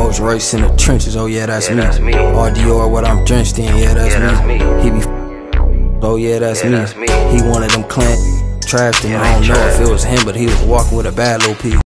Rolls Royce in the trenches, oh yeah, that's me. me. All Dior, what I'm drenched in, yeah, that's me. He be oh yeah, that's me. He one of them Clint trashed him. I don't know if it was him, but he was walking with a bad little piece.